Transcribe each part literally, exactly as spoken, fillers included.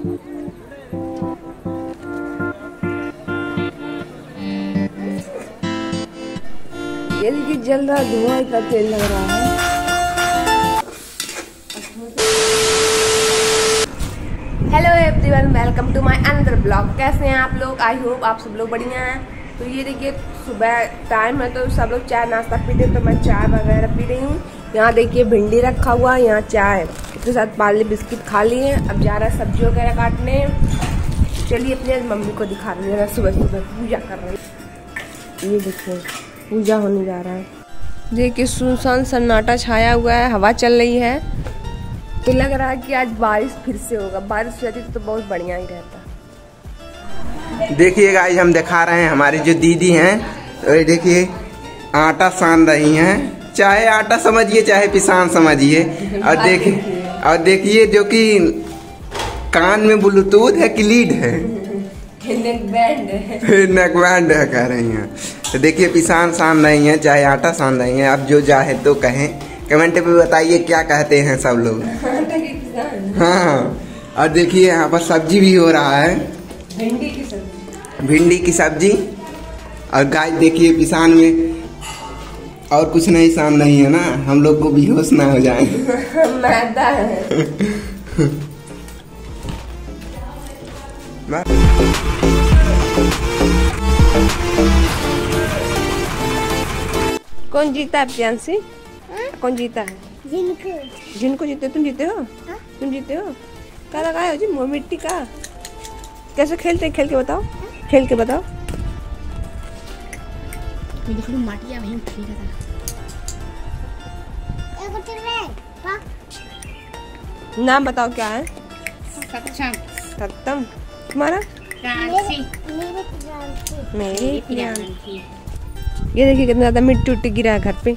ये देखिए जल रहा धुआं, इतना तेल लग रहा है। Hello everyone, welcome to my another blog. कैसे हैं आप लोग? आई होप आप सब लोग बढ़िया हैं। तो ये देखिए सुबह टाइम है तो सब लोग चाय नाश्ता पीते, तो मैं चाय वगैरह पी रही हूँ। यहाँ देखिए भिंडी रखा हुआ है, यहाँ चाय इसके साथ पार्ले बिस्किट खा लिए। अब जा रहा है सब्जी वगैरह काटने। चलिए अपने मम्मी को दिखा रही है, सुबह सुबह पूजा कर रही है। ये देखिए पूजा होने जा रहा है। देखिए सुनसान सन्नाटा छाया हुआ है, हवा चल रही है, तो लग रहा है कि आज बारिश फिर से होगा। बारिश हो जाती तो बहुत बढ़िया ही रहता। देखिए गाइस, हम दिखा रहे हैं हमारी जो दीदी हैं, तो देखिए आटा सान रही हैं। चाहे आटा समझिए चाहे पिसान समझिए। और देखिए और देखिए जो कि कान में ब्लूटूथ है कि लीड है, नेक बैंड है, नेक बैंड है कह रही हैं। तो देखिए पिसान सान रही हैं, चाहे आटा सान रही हैं। अब जो चाहे तो कहें, कमेंट पे बताइए क्या कहते हैं सब लोग। हाँ, और देखिए यहाँ पर सब्जी भी हो रहा है, भिंडी की सब्जी, भिंडी की सब्जी। और गाय देखिए पिसान में और कुछ नहीं सान नहीं है ना, हम लोग को बेहोश ना हो जाए। मैदा है। कौन जीता है प्रियांशी? कौन जीता है? जिनको जिनको जीते तुम जीते हो? हा? तुम तुम जीते हो? क्या लगाए हो जी? वो मिट्टी का कैसे खेलते हैं? खेल के बताओ, खेल के बताओ। माटिया वहीं खेल रहा था। नाम बताओ क्या है? सक्षम, सत्तम। तुम्हारा? मेरी प्रियांशी। ये देखिए कितना ज्यादा मिट्टी उट्टी गिरा है घर पे।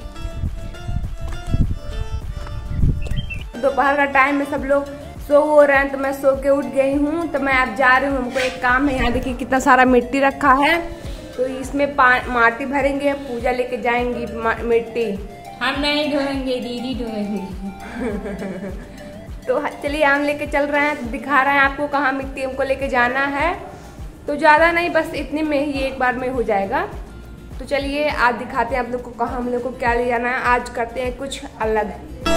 दोपहर का टाइम में सब लोग सो हो रहे हैं, तो मैं सो के उठ गई हूँ। तो मैं अब जा रही हूँ, हमको एक काम है। यहाँ देखिए कितना सारा मिट्टी रखा है, तो इसमें माटी भरेंगे, पूजा लेके जाएंगी मिट्टी। हम नहीं ढोएंगे, दीदी ढोएंगी। तो चलिए हम लेके चल रहे हैं, दिखा रहे हैं आपको कहाँ मिट्टी हमको लेके जाना है। तो ज़्यादा नहीं, बस इतने में ही एक बार में हो जाएगा। तो चलिए आज दिखाते हैं आप लोग को कहाँ हम लोग को क्या ले जाना है। आज करते हैं कुछ अलग।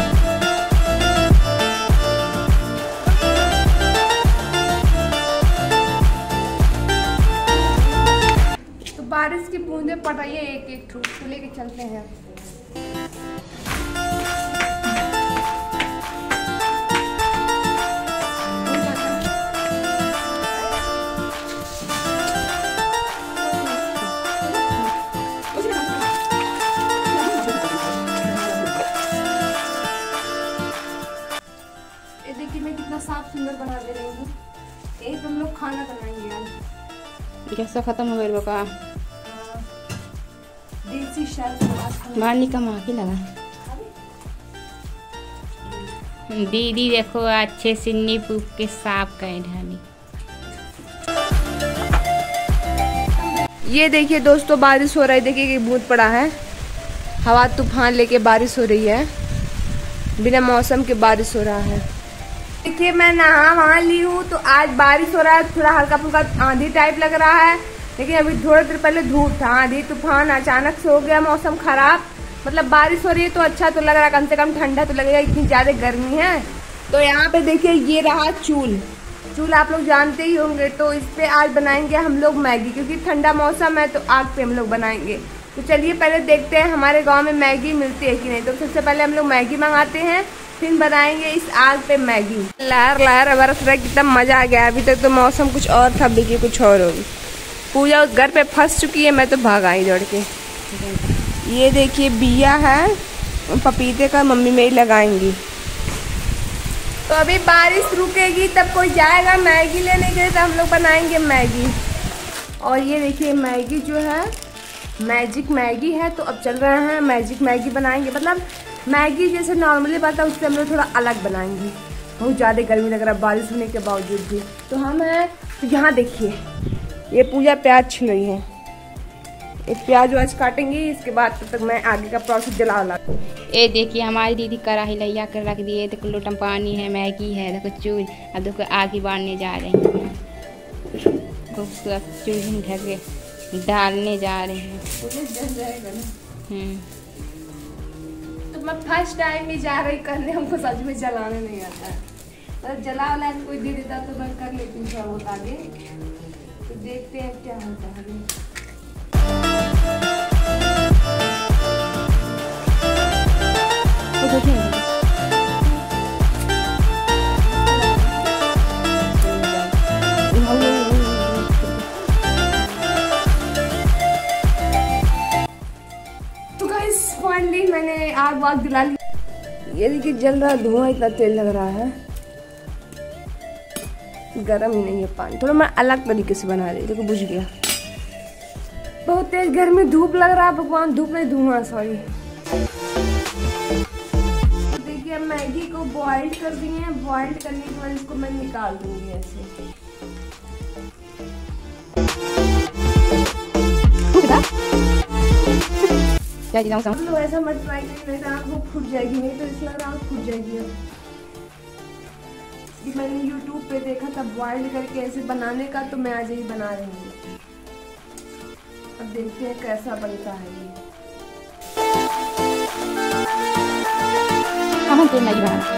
तो बारिश की बूंदे पड़ रही है, एक एक ठूक तो लेके चलते हैं। देखिए मैं कितना साफ सुंदर बना दे रही हूँ। एक हम लोग खाना बनाएंगे आज। कैसा खत्म हो गया का देसी शर्ट मारनी का माखी लगा। दीदी देखो अच्छे से नींबू के साफ कर ढाली। ये देखिए दोस्तों बारिश हो रहा है, देखिए कि बूंद पड़ा है। हवा तूफान लेके बारिश हो रही है, बिना मौसम के बारिश हो रहा है। देखिए मैं नहा वहाँ ली हूँ, तो आज बारिश हो रहा है, थोड़ा हल्का फुल्का आंधी टाइप लग रहा है। लेकिन अभी थोड़ी देर पहले धूप था, आंधी तूफान अचानक से हो गया, मौसम खराब। मतलब बारिश हो रही है तो अच्छा तो लग रहा है, कम से कम ठंडा तो लगेगा, इतनी ज्यादा गर्मी है। तो यहाँ पे देखिए ये रहा चूल। चूल आप लोग जानते ही होंगे, तो इस पे आज बनाएंगे हम लोग मैगी, क्योंकि ठंडा मौसम है तो आग पे हम लोग बनाएंगे। तो चलिए पहले देखते हैं हमारे गाँव में मैगी मिलती है कि नहीं। तो सबसे पहले हम लोग मैगी मंगाते हैं, फिर बनाएंगे इस आग पे मैगी। लहर लहर बरस रहा है, कितना मजा आ गया। अभी तक तो मौसम कुछ और था, देखिए कुछ और होगी। पूजा उस घर पे फंस चुकी है, मैं तो भाग आई दौड़ के। ये देखिए बिया है पपीते का, मम्मी मेरी लगाएंगी। तो अभी बारिश रुकेगी तब कोई जाएगा मैगी लेने के लिए, तो हम लोग बनाएंगे मैगी। और ये देखिए मैगी जो है मैजिक मैगी है, तो अब चल रहे हैं मैजिक मैगी बनाएंगे। मतलब मैगी जैसे नॉर्मली बनता है उससे हम लोग थोड़ा अलग बनाएंगे। बहुत ज़्यादा गर्मी लग रहा है बारिश होने के बावजूद भी। तो हम है तो यहाँ देखिए ये पूजा प्याज छिल रही है, एक प्याज व्याज काटेंगे, इसके बाद तब तक मैं आगे का प्रोसेस जला ला। ये देखिए हमारी दीदी कढ़ाई लैया कर रख दिए। देखो लोटम पानी है, मैगी है, देखो चूल। अब देखो आगे बांधने जा रहे हैं, खूबसूरत चूल्हे ढके डालने जा रहे हैं। हम्म तो मैं फर्स्ट टाइम में जा रही करने, हमको सच में जलाने नहीं आता है। मतलब जला वाला कोई दे देता तो मैं कर लेती हूँ थोड़ा बहुत आगे। तो देखते हैं क्या होता है। तो देखिए फाइनली मैंने आग वाग जला ली। ये देखिए जल रहा, धुआं इतना तेल लग रहा है। गरम ही नहीं है पानी, थोड़ा मैं अलग तरीके से बना रही। देखो बुझ गया। बहुत तेज घर में धूप लग रहा है, भगवान धूप नहीं धुआं सॉरी। देखिए मैगी को बॉइल्ड कर दिए हैं। बॉइल्ड करने के बाद इसको मैं निकाल दूंगी ऐसे। क्या चीज़ तो ऐसा मत ट्राई करिए, नहीं तो आँख वो फूट जाएगी। नहीं तो इस लग रहा आँख फूट जाएगी। अब मैंने यूट्यूब पे देखा था बॉइल्ड करके ऐसे बनाने का, तो मैं आज ही बना रही हूँ। अब देखते हैं कैसा बनता है ये। हम तो नहीं बना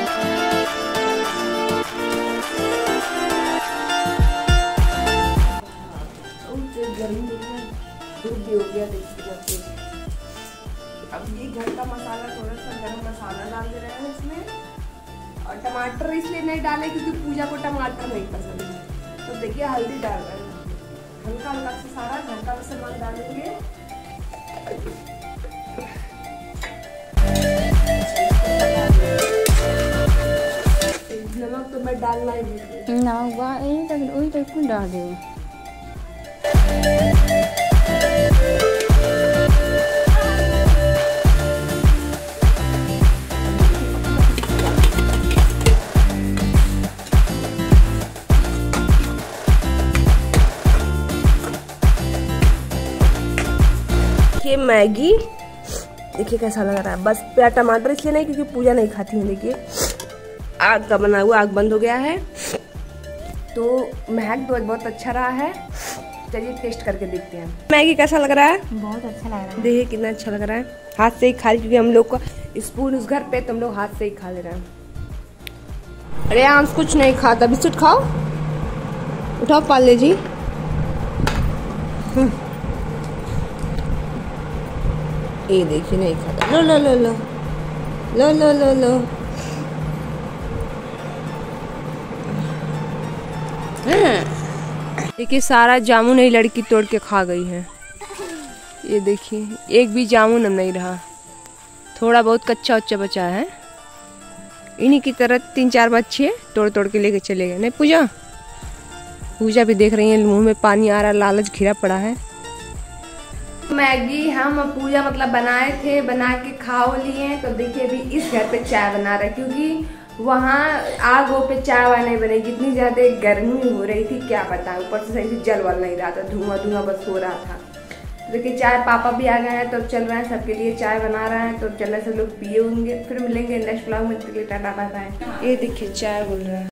गर्मी धूप भी हो गया। देखिए अब ये घर का मसाला, थोड़ा सा गरम मसाला डाल दे रहे हैं इसमें। और टमाटर इसलिए नहीं डाले क्योंकि पूजा को टमाटर नहीं पसंद है। तो देखिए हल्दी डाल रहे हैं, हल्का हल्का से सारा घर का सामान डालेंगे। नमक तो मैं डालना ही नहीं ना हुआ ये तक वही तक कौन डाल दे। ये मैगी देखिए कैसा लग रहा है। बस प्याज टमाटर इसलिए नहीं क्योंकि पूजा नहीं खाती है। देखिए आग का बना हुआ, आग बंद हो गया है। तो महक तो बहुत अच्छा रहा है। चलिए टेस्ट करके देखते हैं मैगी कैसा लग रहा है। बहुत अच्छा लग रहा है। देखिए कितना अच्छा लग रहा है। हाथ से ही खा ली क्योंकि हम लोग का स्पून उस घर पे, तुम लोग हाथ से ही खा ले रहे हैं। अरे आंस कुछ नहीं खाता, बिस्कुट खाओ। उठाओ पाले जी। ये देखिए नहीं खाता। लो लो लो लो लो लो लो लो। देखिए सारा जामुन ये लड़की तोड़ के खा गई है। ये देखिए एक भी जामुन अब नहीं रहा, थोड़ा बहुत कच्चा उच्चा बचा है। इन्हीं की तरह तीन चार बच्चे तोड़ तोड़ के लेके चले गए। नहीं पूजा, पूजा भी देख रही है, मुंह में पानी आ रहा, लालच घिरा पड़ा है। मैगी हम पूजा मतलब बनाए थे, बना के खाओ लिए। तो देखिए अभी इस घर पे चाय बना रहे क्योंकि वहाँ आगों पे चाय वाय नहीं बनेगी। इतनी ज्यादा गर्मी हो रही थी क्या बताऊं, ऊपर से सही से जल वल नहीं रहा था, धुआं धुआं बस हो रहा था। देखिए चाय पापा भी आ गए हैं तो चल रहे हैं, सबके लिए चाय बना रहे हैं। तो चल रहे सब लोग पिए होंगे। फिर मिलेंगे नेक्स्ट ब्लॉग में। टाटा बाय बाय। ये देखिए चाय बोल रहा है।